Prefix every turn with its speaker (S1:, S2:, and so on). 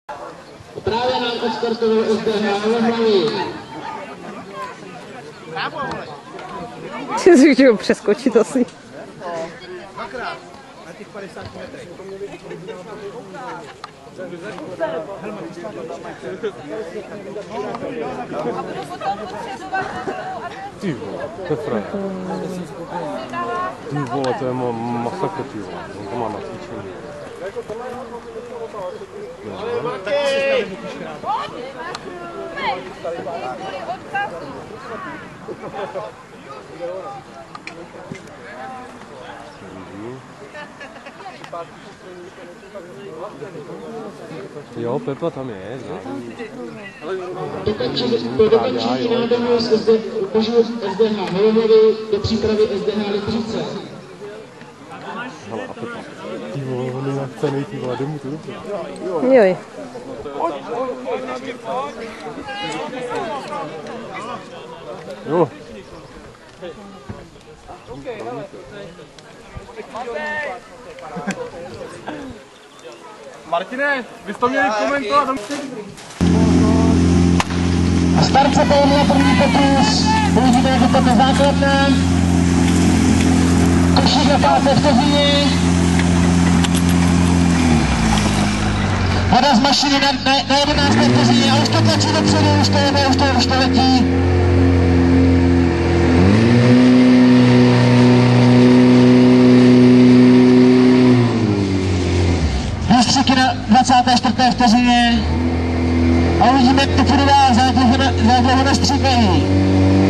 S1: Právě nám odstartoval SDH Hlavy.
S2: Ty jsi chtěl přeskočit asi.
S3: Dvakrát na těch 50 metrech.
S4: Ty vole, to je frak. Ty vole, to je masakr, ty vole. On to má nacvičený. Jo, Pepa tam je,
S1: Po dokončení nádoru z SDH Holovody do přípravy SDH Litřice.
S4: Hele, a Pepa. Ty vole, on je nachcenej, ty vole, jde mu to dobře.
S2: Joj.
S4: Jo.
S3: Martine, vy jste měli komentovat.
S1: A start se pojede první pokus. Uvidíme, jak to je základná. Košík na 5. vteřině. Voda z mašiny na 11. vteřině a už to tlačí dopředu, už to letí. Výstřiky na 24. vteřině. A uvidíme, jak to půjde dál, za jak dlouho nastříkají.